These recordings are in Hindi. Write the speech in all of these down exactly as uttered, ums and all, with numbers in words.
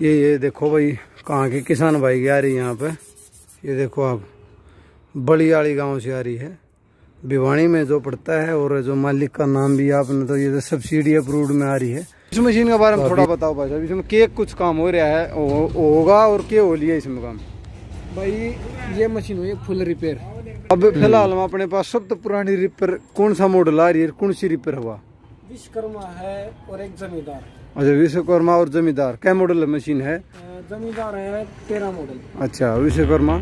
ये ये देखो भाई कहाँ के किसान भाई की आ रही है यहाँ पे। ये देखो आप बड़ियाली गांव से आ रही है, भिवानी में जो पड़ता है। और जो मालिक का नाम भी आपने तो ये सब्सिडी अप्रूव्ड में आ रही है। इस मशीन के बारे में थोड़ा बताओ भाई साहब, इसमें के कुछ काम हो रहा है होगा और क्या हो लिया इसमें काम? भाई ये मशीन हुई फुल रिपेयर। अब फिलहाल हम अपने पास सब तो पुरानी रिपेयर कौन सा मॉडल आ रही है, कौन सी रिपेयर हुआ? विश्वकर्मा है और एक जमींदार। अच्छा, विश्वकर्मा और जमींदार क्या मॉडल मशीन है? जमींदार है तेरह मॉडल। अच्छा, विश्वकर्मा।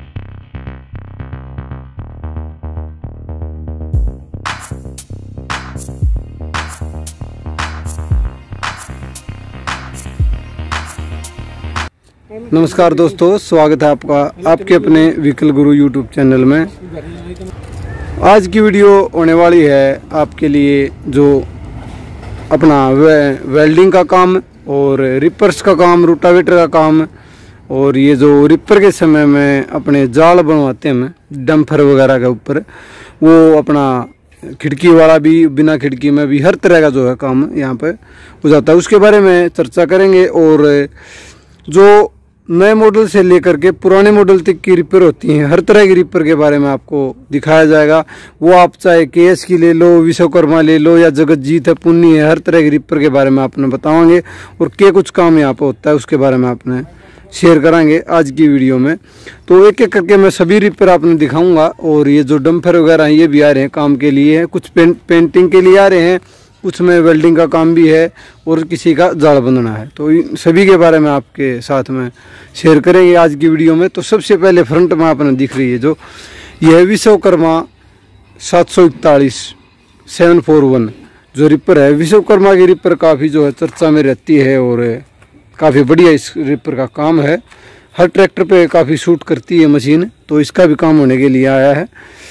नमस्कार दोस्तों, स्वागत है आपका आपके अपने व्हीकल गुरु यूट्यूब चैनल में। आज की वीडियो होने वाली है आपके लिए जो अपना वे, वेल्डिंग का काम और रिपर्स का काम, रोटावेटर का काम। और ये जो रिपर के समय में अपने जाल बनवाते हैं डंपर वगैरह के ऊपर, वो अपना खिड़की वाला भी, बिना खिड़की में भी, हर तरह का जो है काम यहाँ पे हो जाता है। उसके बारे में चर्चा करेंगे। और जो नए मॉडल से लेकर के पुराने मॉडल तक की रिपेयर होती हैं, हर तरह की रिपेयर के बारे में आपको दिखाया जाएगा। वो आप चाहे केएस की ले लो, विश्वकर्मा ले लो, या जगतजीत है, पुन्नी है, हर तरह की रिपेयर के बारे में आपने बतावांगे। और क्या कुछ काम यहाँ पे होता है उसके बारे में आपने शेयर कराएंगे आज की वीडियो में। तो एक एक करके मैं सभी रिपेयर आपने दिखाऊंगा। और ये जो डंपर वगैरह हैं ये भी आ रहे हैं काम के लिए है, कुछ पेंट पेंटिंग के लिए आ रहे हैं, कुछ में वेल्डिंग का काम भी है और किसी का जाल बंधना है। तो इन सभी के बारे में आपके साथ में शेयर करेंगे आज की वीडियो में। तो सबसे पहले फ्रंट में आपने दिख रही है जो यह विश्वकर्मा सात सौ इकतालीस सेवन फोर वन जो रिपर है। विश्वकर्मा की रिपर काफ़ी जो है चर्चा में रहती है और काफ़ी बढ़िया इस रिपर का काम है। हर ट्रैक्टर पे काफ़ी सूट करती है मशीन, तो इसका भी काम होने के लिए आया है।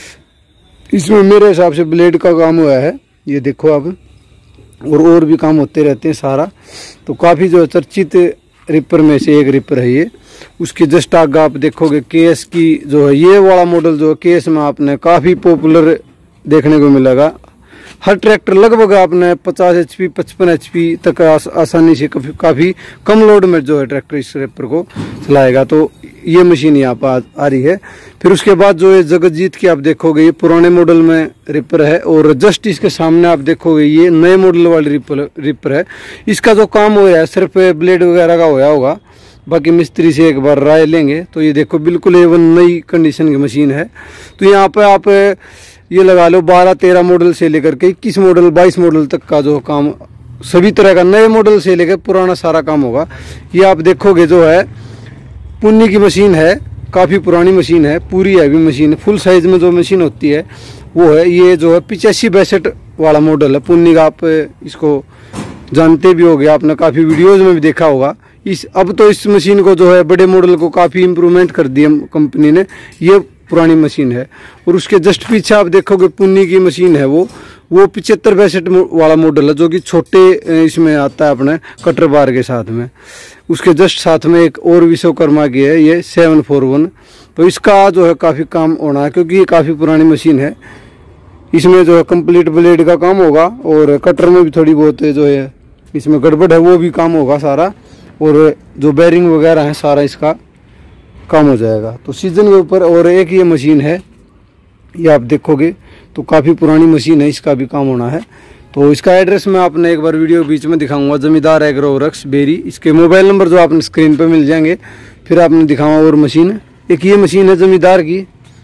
इसमें मेरे हिसाब से ब्लेड का काम हुआ है, ये देखो आप, और और भी काम होते रहते हैं सारा। तो काफ़ी जो चर्चित रिपर में से एक रिपर है ये। उसके जस्ट आगे आप देखोगे केएस की जो है, ये वाला मॉडल जो है केएस में आपने काफ़ी पॉपुलर देखने को मिलेगा। हर ट्रैक्टर लगभग आपने पचास एच पी पचपन एच पी तक आस, आसानी से काफ़ी काफ़ी कम लोड में जो है ट्रैक्टर इस रिपर को चलाएगा। तो ये मशीन यहाँ पर आ, आ रही है। फिर उसके बाद जो है जगतजीत की आप देखोगे, ये पुराने मॉडल में रिपर है। और जस्ट इसके सामने आप देखोगे ये नए मॉडल वाली रिपर रिपर है। इसका जो काम हो रहा है सिर्फ ब्लेड वगैरह का होया होगा, बाकी मिस्त्री से एक बार राय लेंगे। तो ये देखो बिल्कुल एवन नई कंडीशन की मशीन है। तो यहाँ पे आप ये लगा लो बारह तेरह मॉडल से लेकर के इक्कीस मॉडल बाईस मॉडल तक का जो काम, सभी तरह का नए मॉडल से लेकर पुराना सारा काम होगा। ये आप देखोगे जो है पुन्नी की मशीन है, काफ़ी पुरानी मशीन है, पूरी हैवी मशीन है। फुल साइज में जो मशीन होती है वो है। ये जो है पिचासी बैसठ वाला मॉडल है पुन्नी का। आप इसको जानते भी होगे, आपने काफ़ी वीडियोज़ में भी देखा होगा। इस अब तो इस मशीन को जो है बड़े मॉडल को काफ़ी इम्प्रूवमेंट कर दिया कंपनी ने। ये पुरानी मशीन है। और उसके जस्ट पीछे आप देखोगे पुन्नी की मशीन है, वो वो पिचहत्तर बैसठ वाला मॉडल है जो कि छोटे इसमें आता है अपने कटर बार के साथ में। उसके जस्ट साथ में एक और विश्वकर्मा की है, ये सेवन फोर वन। तो इसका जो है काफ़ी काम होना है क्योंकि ये काफ़ी पुरानी मशीन है। इसमें जो है कंप्लीट ब्लेड का काम होगा और कटर में भी थोड़ी बहुत जो है इसमें गड़बड़ है वो भी काम होगा सारा। और जो बेरिंग वगैरह है सारा इसका काम हो जाएगा। तो सीजन के ऊपर और एक ये मशीन है, ये आप देखोगे तो काफ़ी पुरानी मशीन है, इसका भी काम होना है। तो इसका एड्रेस मैं आपने एक बार वीडियो बीच में दिखाऊंगा, जमींदार एग्रो रक्स बेरी। इसके मोबाइल नंबर जो आपने स्क्रीन पे मिल जाएंगे। फिर आपने दिखाऊंगा और मशीन, एक ये मशीन है जमींदार की,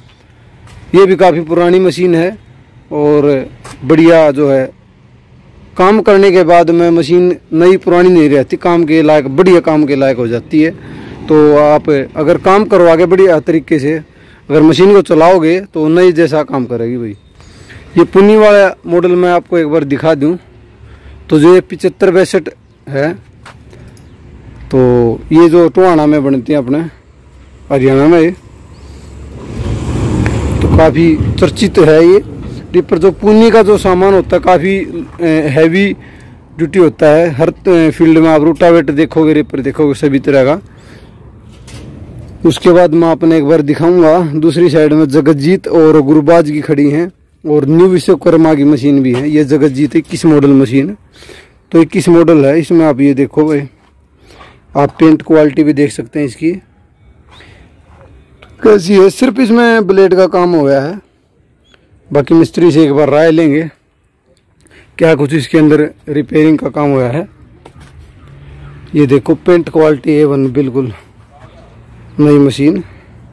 ये भी काफ़ी पुरानी मशीन है और बढ़िया जो है काम करने के बाद में मशीन नई पुरानी नहीं रहती, काम के लायक, बढ़िया काम के लायक हो जाती है। तो आप अगर काम करवाओगे बढ़िया तरीके से, अगर मशीन को चलाओगे तो नई जैसा काम करेगी भाई। ये पुन्नी वाला मॉडल मैं आपको एक बार दिखा दूं तो जो ये पिचहत्तर बैसठ है, तो ये जो टोहाना में बनती है अपने हरियाणा में, तो काफ़ी चर्चित है ये रिपर। जो पुन्नी का जो सामान होता है काफ़ी हैवी ड्यूटी होता है हर फील्ड में। आप रोटावेटर देखोगे, रिपर देखोगे, सभी तरह का। उसके बाद मैं आपने एक बार दिखाऊंगा दूसरी साइड में जगतजीत और गुरुबाज की खड़ी हैं और न्यू विश्वकर्मा की मशीन भी है। ये जगतजीत इक्कीस मॉडल मशीन, तो इक्कीस मॉडल है। इसमें आप ये देखो भाई, आप पेंट क्वालिटी भी देख सकते हैं इसकी कैसी है। सिर्फ इसमें ब्लेड का काम हो गया है, बाकी मिस्त्री से एक बार राय लेंगे क्या कुछ इसके अंदर रिपेयरिंग का काम हुआ है। ये देखो पेंट क्वालिटी ए वन, बिल्कुल नई मशीन।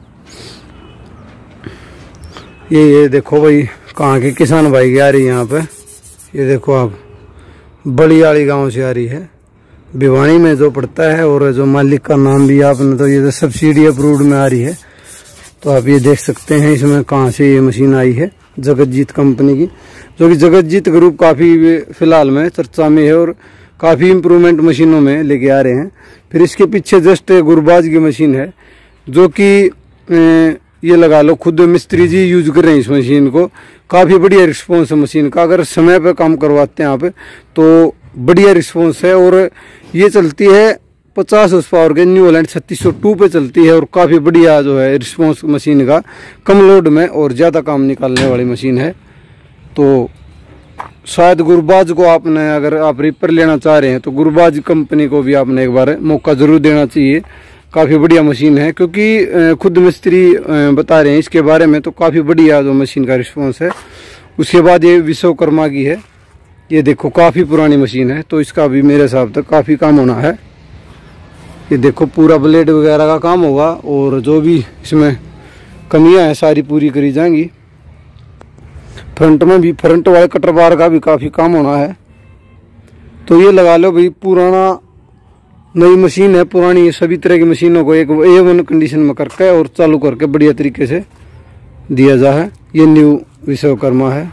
ये ये देखो भाई कहाँ के किसान भाई की आ रही है यहाँ पे। ये देखो आप बड़ी वाली गांव से आ रही है, भिवानी में जो पड़ता है, और जो मालिक का नाम भी आपने तो ये तो सब्सिडी अप्रूव्ड में आ रही है। तो आप ये देख सकते हैं इसमें कहाँ से ये मशीन आई है, जगतजीत कंपनी की, जो कि जगतजीत ग्रुप काफ़ी फिलहाल में चर्चा में है और काफ़ी इम्प्रूवमेंट मशीनों में लेके आ रहे हैं। फिर इसके पीछे जस्ट गुरबाज की मशीन है, जो कि ये लगा लो खुद मिस्त्री जी यूज कर रहे हैं इस मशीन को। काफ़ी बढ़िया रिस्पॉन्स है मशीन का, अगर समय पे काम करवाते हैं आप तो बढ़िया रिस्पॉन्स है। और ये चलती है पचास हॉर्स पावर के न्यू हॉलैंड छत्तीस सौ टू पे चलती है, और काफ़ी बढ़िया जो है रिस्पॉन्स मशीन का, कम लोड में और ज़्यादा काम निकालने वाली मशीन है। तो शायद गुरबाज को आपने, अगर आप रिपर लेना चाह रहे हैं तो गुरबाज कंपनी को भी आपने एक बार मौका ज़रूर देना चाहिए। काफ़ी बढ़िया मशीन है, क्योंकि खुद मिस्त्री बता रहे हैं इसके बारे में, तो काफ़ी बढ़िया जो मशीन का रिस्पॉन्स है। उसके बाद ये विश्वकर्मा की है, ये देखो काफ़ी पुरानी मशीन है, तो इसका भी मेरे हिसाब तक काफ़ी काम होना है। ये देखो पूरा ब्लेड वगैरह का काम होगा, और जो भी इसमें कमियां हैं सारी पूरी करी जाएंगी। फ्रंट में भी, फ्रंट वाले कटर बार का भी काफ़ी काम होना है। तो ये लगा लो भाई पुराना नई मशीन है, पुरानी सभी तरह की मशीनों को एक ए वन कंडीशन में करके और चालू करके बढ़िया तरीके से दिया जा है। ये न्यू विश्वकर्मा है,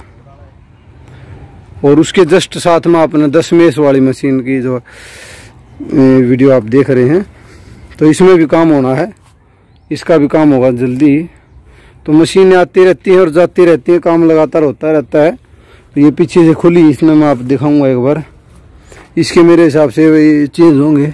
और उसके जस्ट साथ में आपने दस मेस वाली मशीन की जो वीडियो आप देख रहे हैं, तो इसमें भी काम होना है, इसका भी काम होगा जल्दी ही। तो मशीनें आती रहती हैं और जाती रहती हैं, काम लगातार होता रहता है। तो ये पीछे से खुली, इसमें मैं आप दिखाऊंगा एक बार। इसके मेरे हिसाब से चेंज होंगे,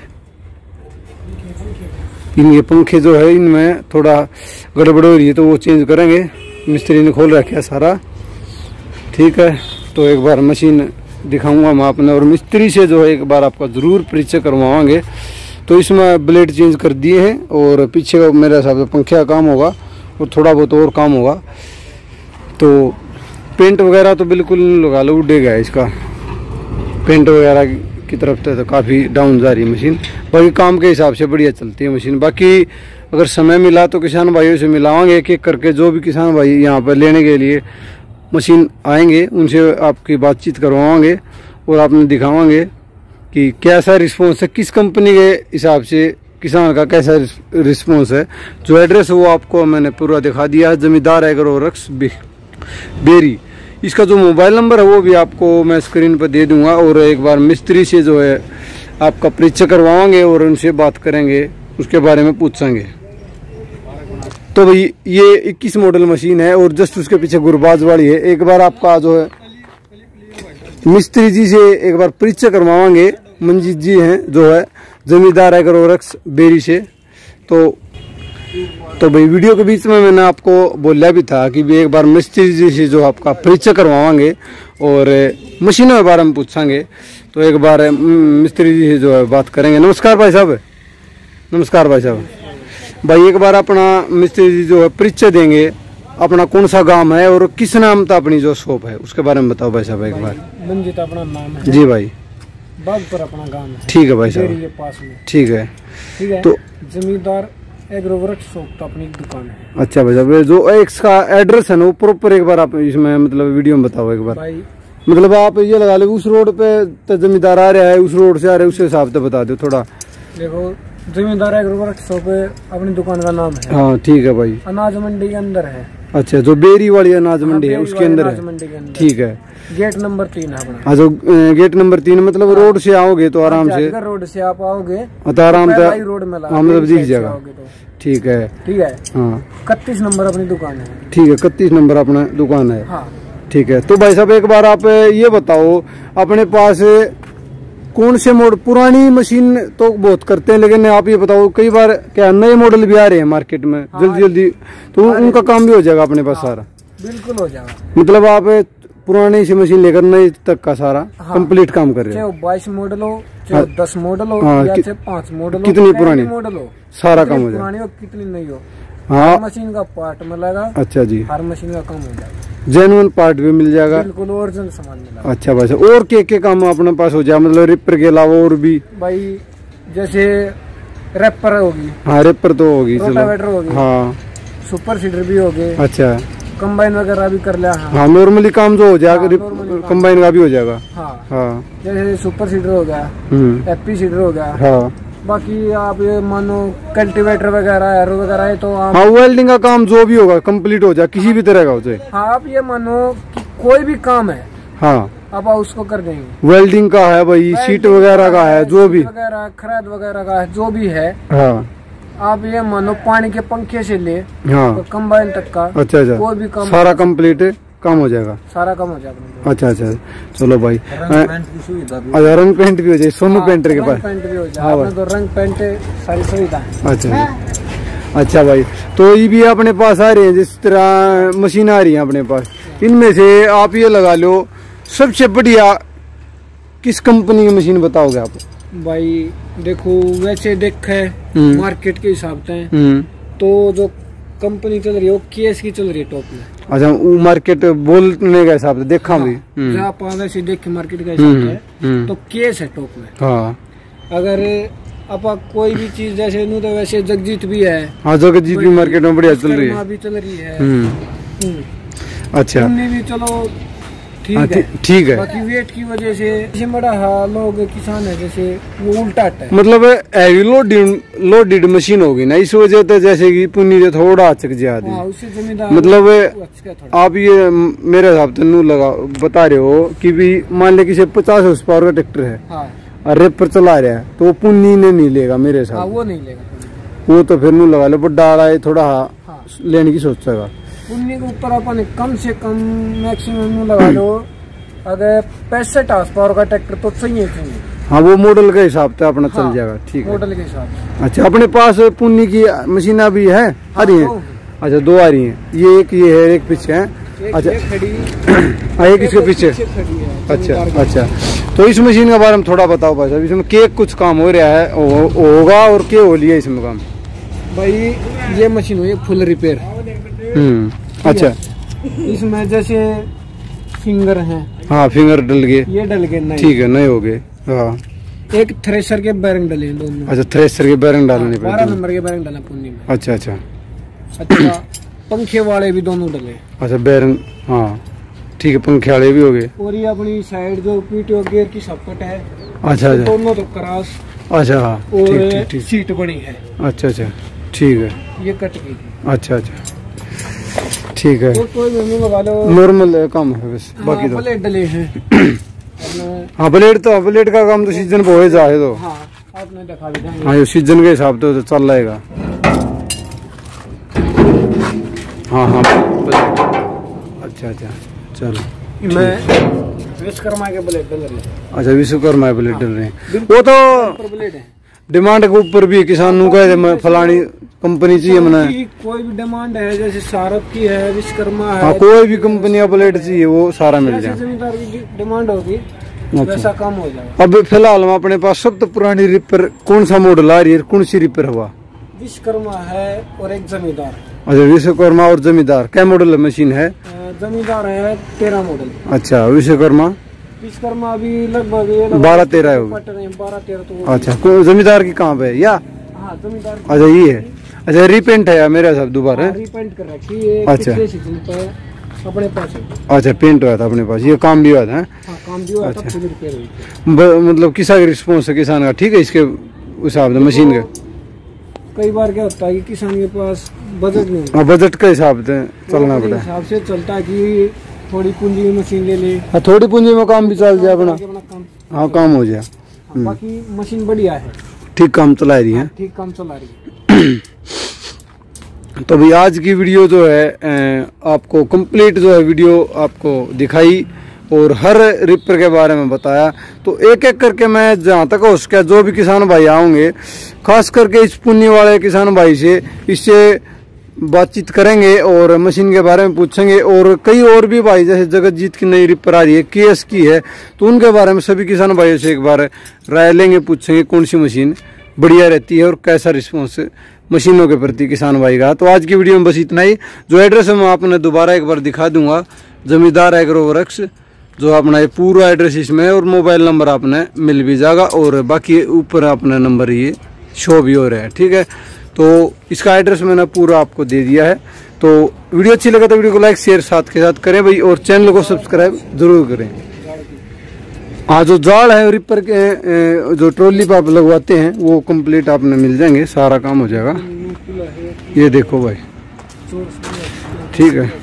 इनके पंखे जो है इनमें थोड़ा गड़बड़ हो रही है, तो वो चेंज करेंगे। मिस्त्री ने खोल रखा है सारा, ठीक है। तो एक बार मशीन दिखाऊंगा मैं आपने, और मिस्त्री से जो है एक बार आपका ज़रूर परिचय करवाएंगे। तो इसमें ब्लेड चेंज कर दिए हैं, और पीछे का मेरे हिसाब से पंखे का काम होगा, और थोड़ा बहुत और काम होगा। तो पेंट वगैरह तो बिल्कुल लगा लो उड़ेगा इसका, पेंट वगैरह की तरफ से तो काफ़ी डाउन जा रही है मशीन। बाकी काम के हिसाब से बढ़िया चलती है मशीन। बाकी अगर समय मिला तो किसान भाइयों से मिलावांगे एक एक करके, जो भी किसान भाई यहाँ पर लेने के लिए मशीन आएंगे उनसे आपकी बातचीत करवाएंगे, और आपने दिखावांगे कि कैसा रिस्पॉन्स है, किस कंपनी के हिसाब से किसान का कैसा रिस्पॉन्स है। जो एड्रेस है वो आपको मैंने पूरा दिखा दिया है, जमींदार एग्रोवर्क्स बेरी। इसका जो मोबाइल नंबर है वो भी आपको मैं स्क्रीन पर दे दूंगा, और एक बार मिस्त्री से जो है आपका परिचय करवाएंगे और उनसे बात करेंगे, उसके बारे में पूछेंगे। तो भाई ये इक्कीस मॉडल मशीन है, और जस्ट उसके पीछे गुरबाज वाली है। एक बार आपका जो है मिस्त्री जी से एक बार परिचय करवाएंगे, मंजीत जी हैं जो है जमींदार एग्रोवर्क्स बेरी से। तो तो भाई वीडियो के बीच में मैंने आपको बोला भी था कि भी एक बार मिस्त्री जी से जो आपका परिचय करवाएंगे और मशीनों के बारे में पूछेंगे। तो एक बार मिस्त्री जी से जो है बात करेंगे। नमस्कार भाई साहब। नमस्कार भाई साहब। भाई एक बार अपना मिस्त्री जी जो है परिचय देंगे, अपना कौन सा गांव है और किस नाम था अपनी जो शॉप है उसके बारे में बताओ भाई साहब एक बार। मंजित अपना नाम है जी भाई। बागपुर अपना गांव है। ठीक है भाई साहब, पास में। ठीक है ठीक है। तो जमींदार एग्रोवर्क्स शॉप तो अपनी दुकान है। अच्छा भाई साहब, जो इसका एड्रेस है ना वो प्रॉपर एक बार आप इसमें मतलब वीडियो में बताओ एक बार। भाई मतलब आप ये लगा लो उस रोड पे तो जमींदार आ रहा है, उस रोड से आ रहा है, उस हिसाब से बता दो थोड़ा। देखो जमींदार एग्रोवर्क्स शॉप है, अपनी दुकान का नाम है। हाँ ठीक है भाई। अनाज मंडी के अंदर है। अच्छा, जो बेरी वाली अनाज मंडी है उसके अंदर है। मंडी के अंदर ठीक है। गेट नंबर तीन है अपना। हाँ, जो गेट नंबर तीन मतलब रोड से आओगे तो आराम से, रोड से आप आओगे तो आराम से रोड में हाँ मतलब दिख जाएगा। ठीक है ठीक है। हाँ इकतीस नंबर अपनी दुकान है। ठीक है, इकतीस नंबर अपना दुकान है। हाँ ठीक है। तो भाई साहब एक बार आप ये बताओ अपने पास कौन से मॉडल, पुरानी मशीन तो बहुत करते हैं लेकिन आप ये बताओ कई बार क्या नए मॉडल भी आ रहे हैं मार्केट में हाँ, जल्दी जल्दी, तो उनका काम भी हो जाएगा अपने पास हाँ, सारा। बिल्कुल हो जाएगा। मतलब आप पुरानी सी मशीन लेकर नई तक का सारा हाँ, कंप्लीट काम कर रहे हैं। चाहे बाईस मॉडल हो, चाहे दस मॉडल हो, हाँ, या कि, चाहे पाँच मॉडल हो, कितनी पुरानी मॉडल हो, सारा काम हो जाएगा। पुरानी हो कितनी नहीं हो, हाँ, मशीन का पार्ट मिलेगा। अच्छा जी, हर मशीन का काम हो जाएगा, जेन्युइन पार्ट भी मिल जाएगा, बिल्कुल ओरिजिनल सामान मिलेगा। अच्छा भाई, और के के काम अपने पास हो जाए, मतलब रिपर के अलावा और भी? भाई जैसे रैपर होगी, हाँ रिपर तो होगी, रोटावेटर होगी, हाँ सुपर सीडर भी होगे, अच्छा, कंबाइन वगैरह भी कर लिया। हाँ, हाँ नॉर्मली काम जो हो जाएगा, हाँ, कंबाइन का भी हो जाएगा। हाँ, हाँ, जैसे सुपर सीडर हो गया, एपी सीडर हो गया। हाँ, बाकी आप ये मानो कल्टीवेटर वगैरह एरो वगैरह है तो आप, हाँ वेल्डिंग का काम जो भी होगा कंप्लीट हो जाए, किसी भी तरह का हो जाए। हाँ, आप ये मानो कि कोई भी काम है, हाँ, आप उसको कर देंगे। वेल्डिंग का है भाई, सीट वगैरह का है, जो भी वगैरह खराद वगैरह का है, जो भी है, हाँ, आप ये मानो पानी के पंखे से ले हाँ, तो कंबाइन तक का, अच्छा अच्छा, कोई भी काम सारा कंप्लीट काम हो जाएगा, सारा काम हो जाएगा। अच्छा अच्छा, चलो भाई। रंग पेंट की सुविधा भी, अच्छा रंग पेंट भी हो जाए, सोनू हाँ, पेंटर के रंग पास? पेंट भी हो जाए, आपने तो रंग पेंट सारी सुविधा है। अच्छा अच्छा भाई, तो ये भी अपने पास आ रही है, जिस तरह मशीन आ रही है अपने पास, इनमें से आप ये लगा लो सबसे बढ़िया किस कंपनी की मशीन बताओगे आप? भाई देखो, वैसे देखे मार्केट के हिसाब से तो जो कंपनी चल रही है वो केएस की चल रही है टॉप में। अच्छा, वो मार्केट बोलने के हिसाब से देखा भी, जहाँ आप वैसे देख के मार्केट का हिसाब है तो केएस है टॉप में। हाँ, अगर आप कोई भी चीज जैसे नू तो वैसे जगजीत भी है। हाँ, जगजीत भी मार्केट में बढ़िया चल रही है, भी चल रही है। अच्छा, भी चलो ठीक है, ठीक है। बाकी वेट की वजह से जैसे बड़ा हाँ लोग किसान है, जैसे वो उल्टा है, मतलब हैवी लोडेड लोडेड मशीन होगी ना, इस वजह से जैसे कि पुन्नी से थोड़ा अचक ज्यादा, मतलब आप ये मेरे हिसाब से नू लगा बता रहे हो कि भी मान ले किसी पचास हॉर्स पावर का ट्रैक्टर है, हाँ, और रेपर चला रहा है तो वो पुन्नी ने नहीं लेगा मेरे हिसाब, हाँ, वो नहीं लेगा, वो तो फिर नू लगा लो बड़ा रहा है थोड़ा, हाँ, लेने की सोचेगा। पुन्नी के ऊपर अपन कम से कम मैक्सिमम लगा लो अगर पैंसठ हॉर्स पावर का ट्रैक्टर तो चाहिए चाहिए। हाँ, वो मॉडल के हिसाब से अपना चल जाएगा, ठीक है, मॉडल के हिसाब से। अच्छा, अपने पास पुन्नी की मशीन भी है, आ रही है? अच्छा, दो आ रही है, ये एक ये है, एक पीछे है। अच्छा, एक इसके पीछे, अच्छा अच्छा। तो इस मशीन के बारे में थोड़ा बताओ भाई साहब, इसमें के कुछ काम हो रहा है होगा और क्या हो लिया इसमें काम? भाई ये मशीन हुई फुल रिपेयर। हम्म, अच्छा, इसमें जैसे फिंगर हैं, हाँ फिंगर डल गए, ये डल गए नहीं, ठीक है, नए हो गए। हाँ, एक थ्रेशर के बैरिंग डले हैं दोनों। अच्छा, थ्रेशर के बैरिंग डालने पड़े, बारह नंबर के बैरिंग डाला पुन्नी में। अच्छा अच्छा अच्छा, पंखे वाले भी दोनों डले। अच्छा, बैरिंग, हाँ ठीक है, पंखे वाले भी हो गए। और ये अपनी साइड जो पीटीओ गियर की सपोर्ट है, अच्छा अच्छा, दोनों तो क्रॉस, अच्छा हाँ, और सीट बनी है, अच्छा अच्छा, ठीक है, ये कट गई, अच्छा अच्छा, ठीक है, तो कोई भी लगा लो, नॉर्मल काम है बस, बाकी तो ब्लेड डले हैं। हाँ, ब्लेड तो ब्लेड का काम तो सीजन पे हो जाए तो, हाँ, आपने दिखा दिया, हाँ ये सीजन के हिसाब से तो चल रहेगा। हाँ हाँ, अच्छा अच्छा, चलो, मैं विश्वकर्मा के ब्लेड डल रहे हैं। अच्छा, विश्वकर्मा ब्लेड डल रहे हैं, वो तो ब्लेड है, डिमांड के ऊपर भी किसान कहे फलानी कंपनी चाहिए मना, कोई भी डिमांड है, जैसे सारप की है, विश्वकर्मा है, हाँ, कोई भी कंपनी का ब्लेड चाहिए वो सारा मिल जाए, जमींदार की डिमांड होगी वैसा काम हो जाएगा। अब फिलहाल हम अपने पास सब तो पुरानी रिपर कौन सा मॉडल आ रही है, कौन सी रिपर हुआ? विश्वकर्मा है और एक जमींदार। अच्छा, विश्वकर्मा और जमींदार, क्या मॉडल मशीन है? जमींदार है तेरह मॉडल। अच्छा, विश्वकर्मा विश्वकर्मा भी लगभग बारह तेरह है, बारह तेरह तो। अच्छा, जमींदार की कहाँ पे है या? हाँ, जमींदार। अच्छा, ये है, अच्छा रिपेंट है मेरे हिसाब दोबारा, रिपेंट कर रखी है। अच्छा, अपने पास है। अच्छा, पेंट हुआ था अपने पास, ये काम भी हुआ था? हाँ, काम भी हुआ अच्छा। था, फुल रिपेयर हुई। मतलब किसान का रिस्पॉन्स है, किसान का ठीक है इसके हिसाब से मशीन के? कई बार क्या होता है कि किसान के पास बजट नहीं होता, बजट के हिसाब से चलना पड़ता है, हिसाब से चलता है कि थोड़ी पूंजी में मशीन ले ले, हाँ, थोड़ी पूंजी में काम भी चल जाए अपना, हाँ काम हो जाए। बाकी मशीन बढ़िया है, ठीक काम चला रही है, ठीक काम चला रही है। तो भाई आज की वीडियो जो है आपको कंप्लीट जो है वीडियो आपको दिखाई और हर रिपर के बारे में बताया, तो एक एक करके मैं जहाँ तक हो सके जो भी किसान भाई आएंगे, खास करके इस पुन्नी वाले किसान भाई से इससे बातचीत करेंगे और मशीन के बारे में पूछेंगे। और कई और भी भाई जैसे जगतजीत की नई रिपर आ रही है, केएस की है, तो उनके बारे में सभी किसान भाइयों से एक बार राय लेंगे, पूछेंगे कौन सी मशीन बढ़िया रहती है और कैसा रिस्पॉन्स मशीनों के प्रति किसान भाई का। तो आज की वीडियो में बस इतना ही। जो एड्रेस है मैं आपने दोबारा एक बार दिखा दूंगा, जमींदार एग्रो वर्क्स, जो अपना ये पूरा एड्रेस इसमें है और मोबाइल नंबर आपने मिल भी जाएगा और बाकी ऊपर अपना नंबर ये शो भी हो रहा है, ठीक है। तो इसका एड्रेस मैंने पूरा आपको दे दिया है। तो वीडियो अच्छी लगा तो वीडियो को लाइक शेयर साथ के साथ करें भाई, और चैनल को सब्सक्राइब जरूर करें। हाँ, जो जाल है रिपर के जो ट्रॉली पर आप लगवाते हैं वो कंप्लीट आपने मिल जाएंगे, सारा काम हो जाएगा। ये देखो भाई, ठीक है।